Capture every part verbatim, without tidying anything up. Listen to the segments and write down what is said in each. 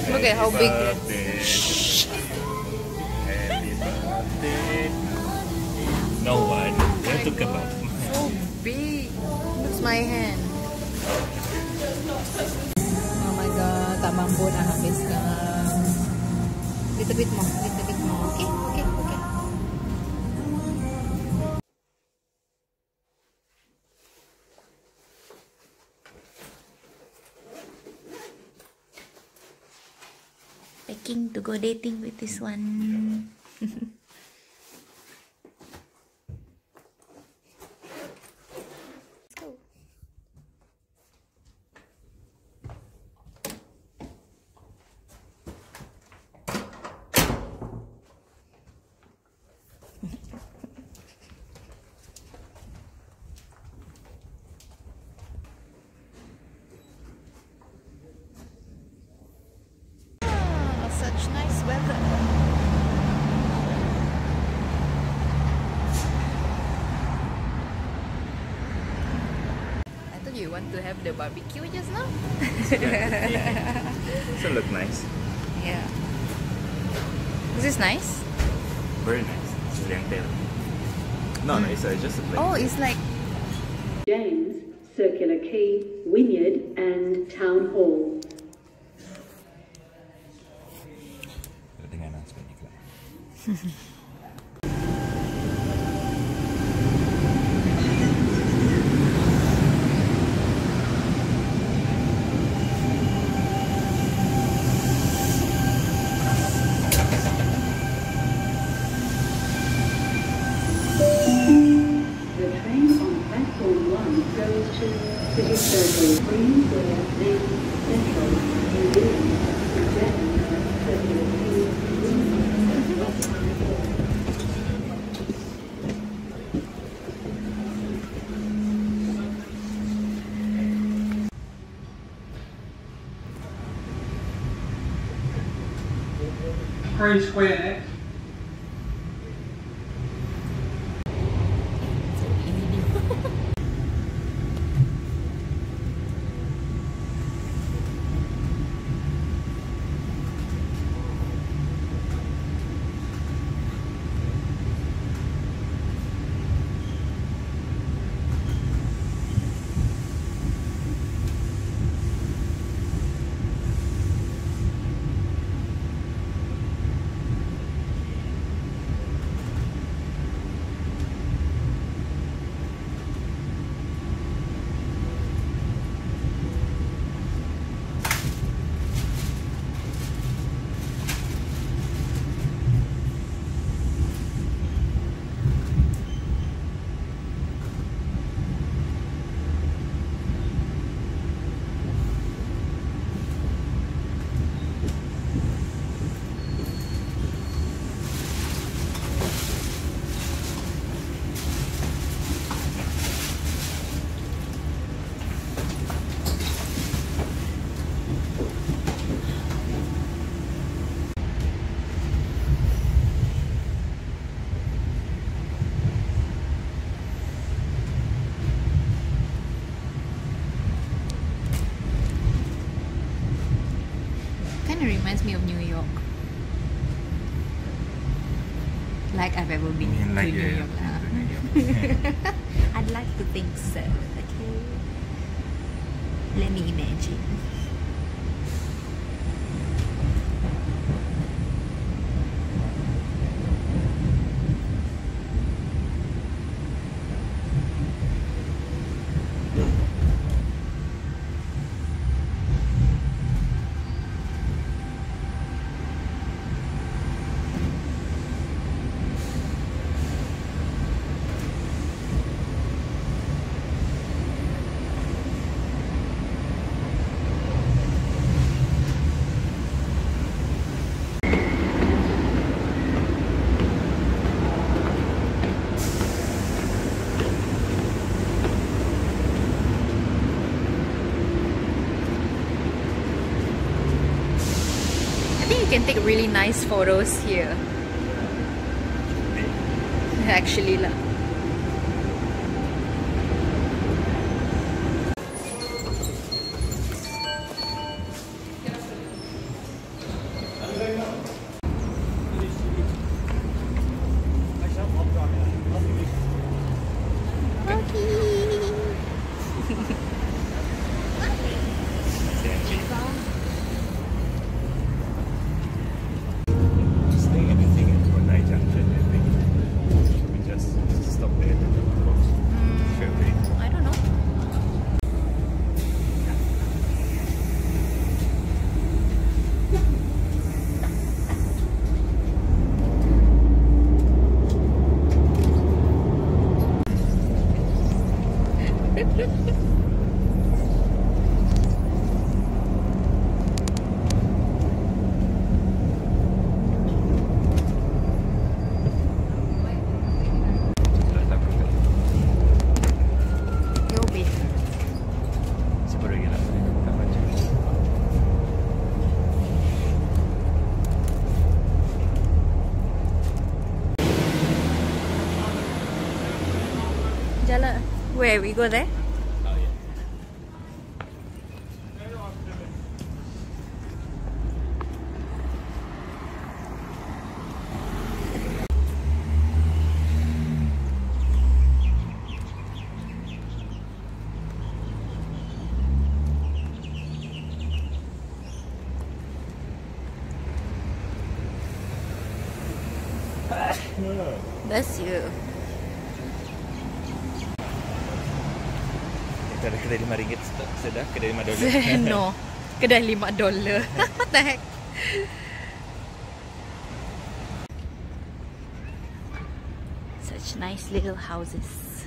Look at how big it is. Happy birthday. No one. You have to come up. So big. Looks my hand. Oh my god, tak mampu nak habiskan. Little bit more, little bit more. Okay, okay, okay. Packing to go dating with this one. Such nice weather. I thought you want to have the barbecue just now. Does it look nice? Yeah. Is this nice? Very nice. It's oriental. No, no, it's uh, just a plain. Oh, it's like James, Circular Quay, Wynyard and Town Hall. Dengan announcement iklan. The train on platform one goes to City Circle, Green Square, then Central, New Zealand, Devon, Circular Quay, Green Square next. kind of reminds me of New York. Like I've ever been Yeah, like, to New yeah, York. lah. to New York. I'd like to think so. Okay. Let me imagine. You can take really nice photos here. Actually lah. Where we go there? Oh yeah. That's you. Kita ada kedai lima ringgit sudah, kedai lima dolar. No, kedai lima dolar. What the heck? Such nice little houses.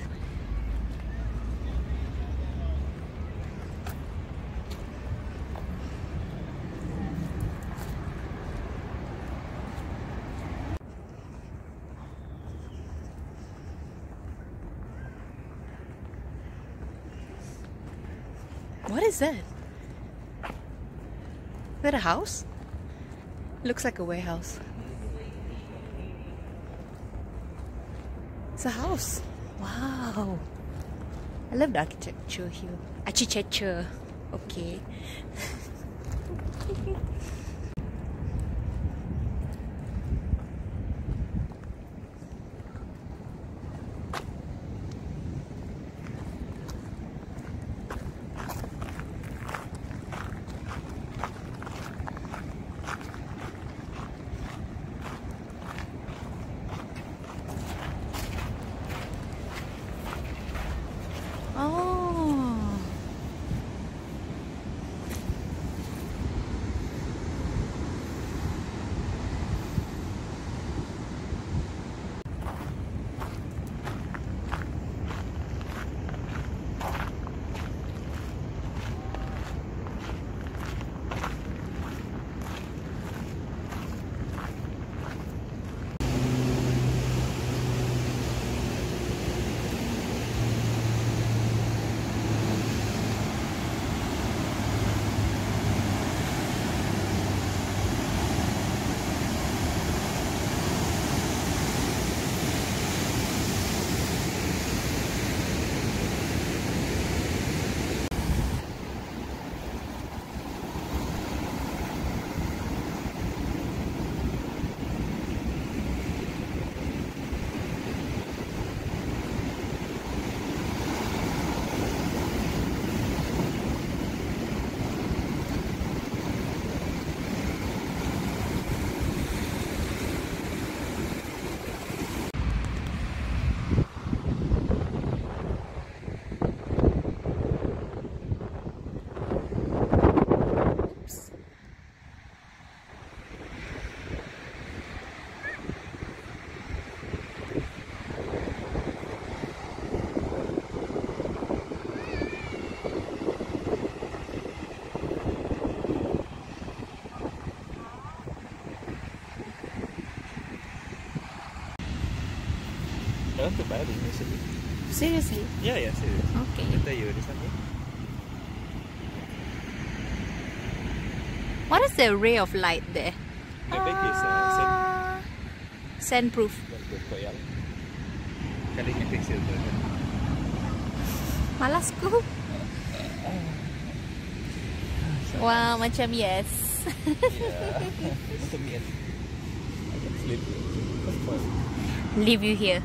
What is that? Is that a house? Looks like a warehouse. It's a house. Wow. I love the architecture here. Architecture. Okay. Oh. Not too bad initially. Seriously? Yeah, yeah, serious. Okay. I'll tell you this one, yeah. What is the ray of light there? The back is uh, sand. Ah, sandproof. Sandproof kok yang kalinya quicksilver kan. Malas ku. Wow, macam yes. Yeah. Macam yes. I can sleep. Confirm. Leave you here.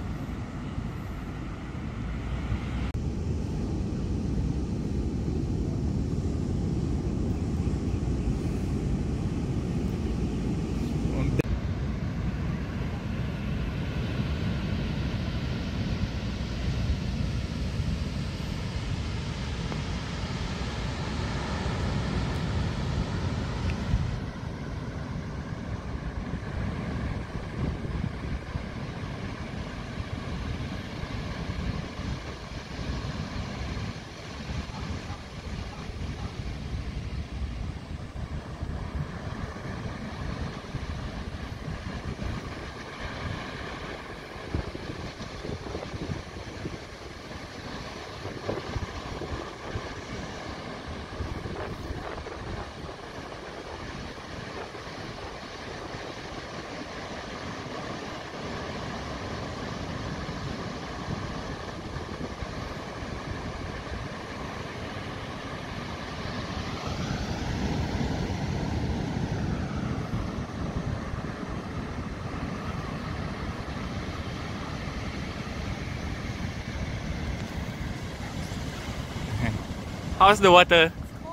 How's the water?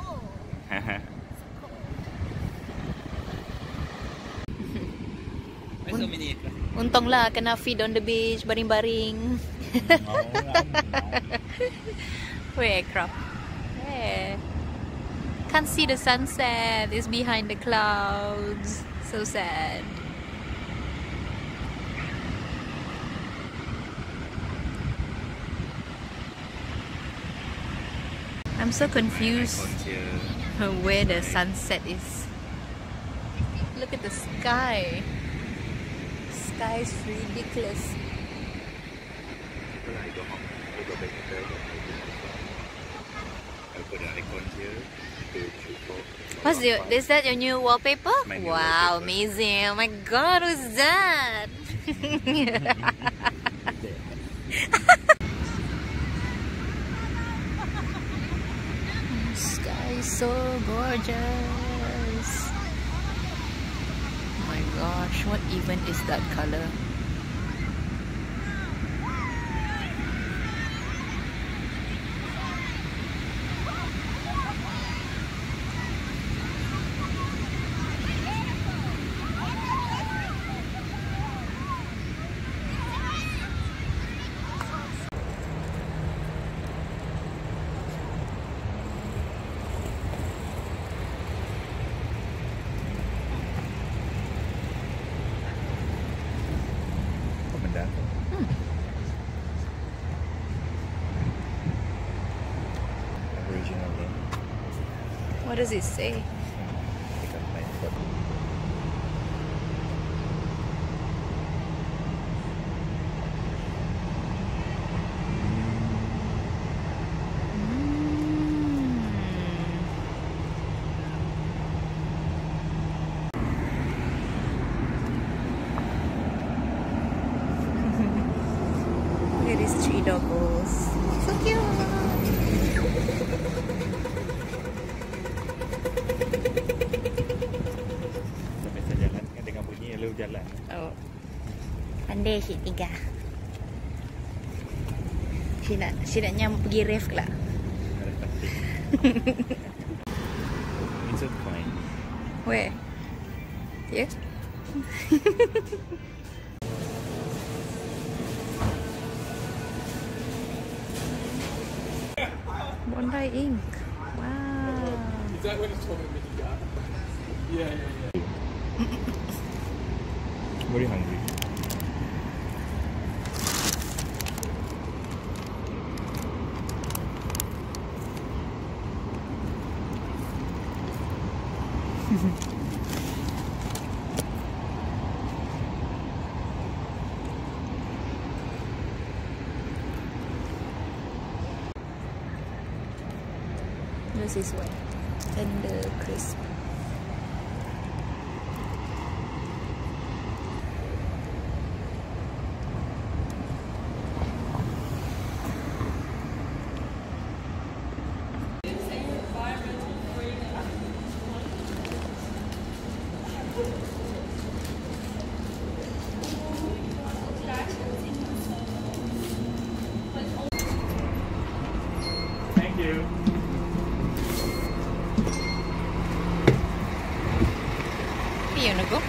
Untung lah kena feed on the beach, baring-baring. Where crop? Where? Can't see the sunset. It's behind the clouds. So sad. I'm so confused where the sunset is. Look at the sky. Sky is ridiculous. What's the, is that your new wallpaper? My new Wow, wallpaper. amazing. Oh my god, who's that? Sky is so gorgeous. Oh my gosh, what even is that color? What does it say? Look at these three doggos. So cute. Jalan. Oh. Pandai si tiga. Si nak, si nak nyam pergi rave lah. It's a fine. Where? Here? Bondi ink. Wow. Is that what it's told me you got? Yeah, yeah, yeah. Very hungry. This is what tender crisp. Thank you. You wanna go?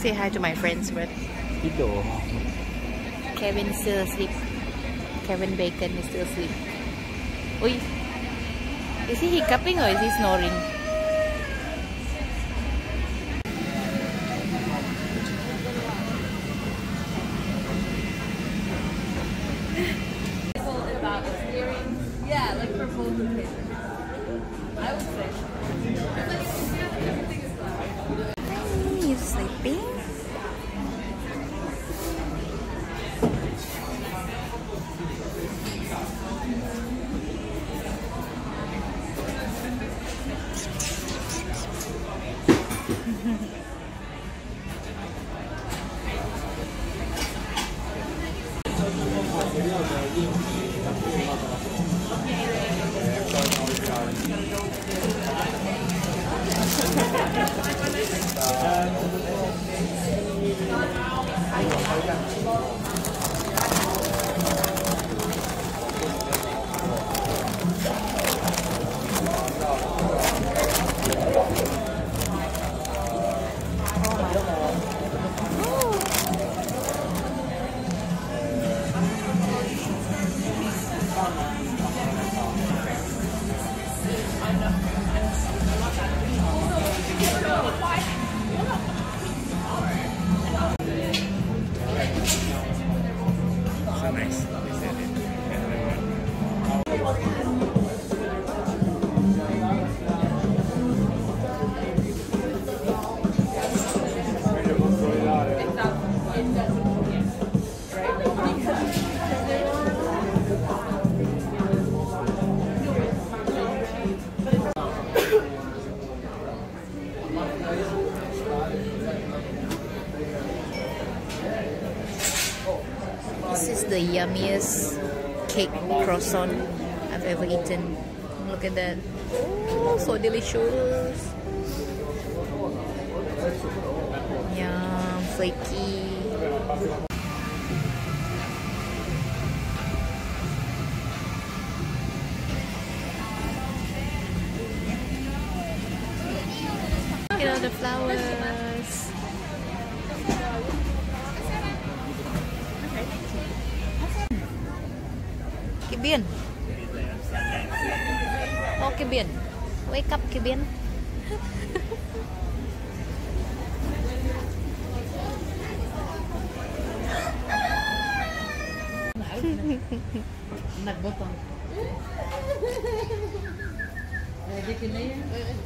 say hi to my friends, but Kevin is still asleep. Kevin Bacon is still asleep. Oi, is he hiccuping or is he snoring? Yeah, like for both occasions. I would say. Hey, you sleeping? So nice. This is the yummiest cake croissant I've ever eaten. Look at that. Oh, so delicious. Yum, flaky. Look at all the flowers. Kibin. Oh, Kibin. Wake up, Kibin. Nagbotong. Ready ka na yan?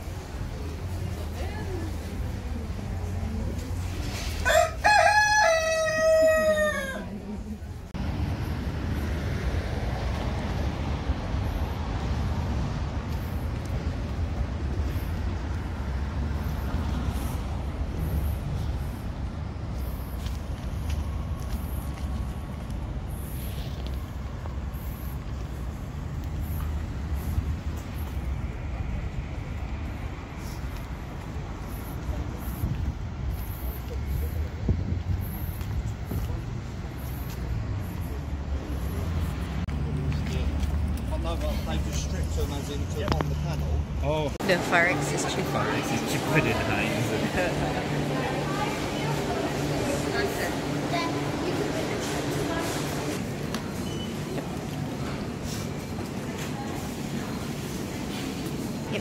Oh, The Forex is cheaper. this is cheaper than Heinz. Yep.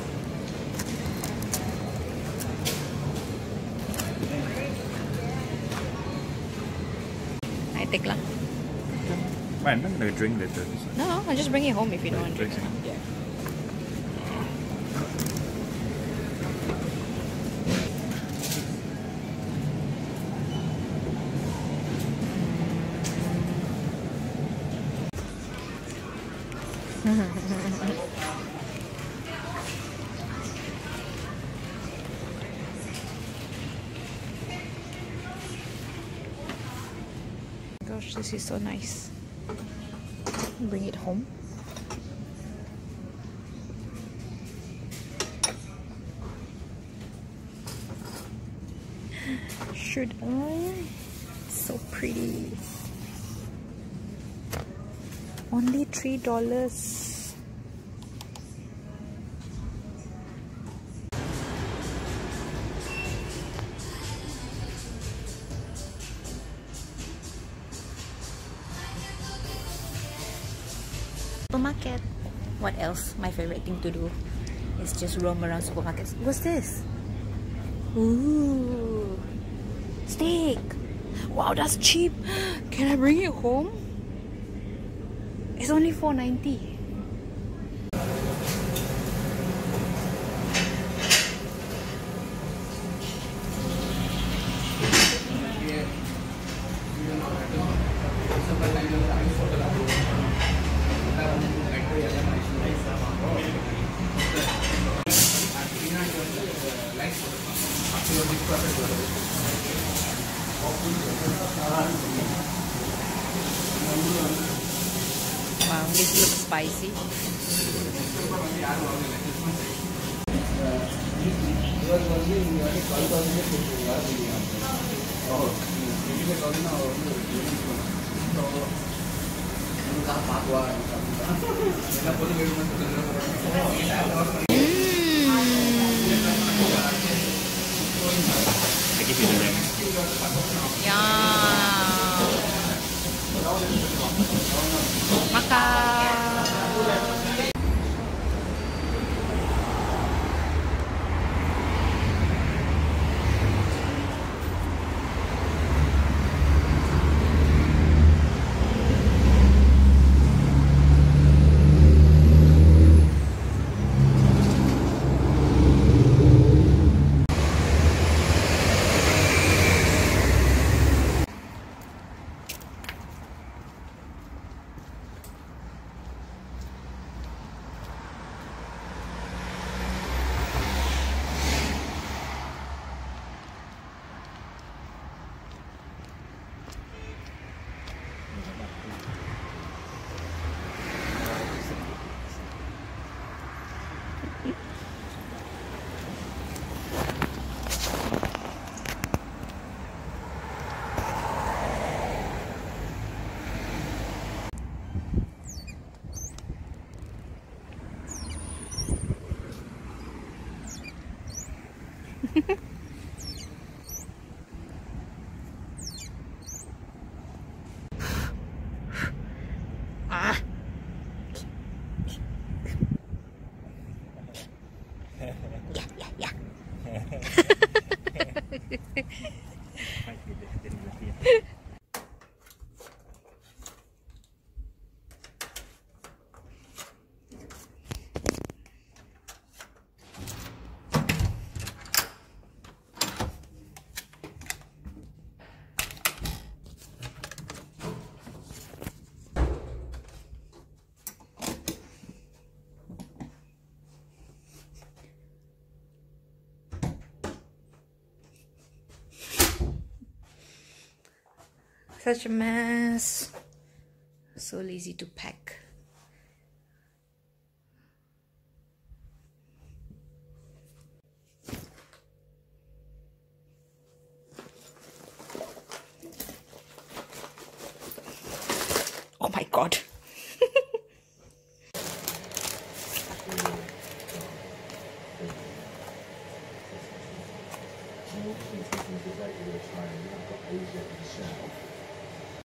I take lang. Wait, I'm not gonna drink later. No, no, I'll just bring it home if you don't want to Drink drink. it. Yeah. Gosh, this is so nice. Bring it home. Should I? So pretty. Only three dollars. Supermarket. What else? My favorite thing to do is just roam around supermarkets. What's this? Ooh, steak. Wow, that's cheap. Can I bring it home? It's only four ninety. Wow, this looks spicy. I give you the ring. Yeah. Makan. Ah. Yeah, yeah, yeah. Such a mess. So lazy to pack. Oh my god.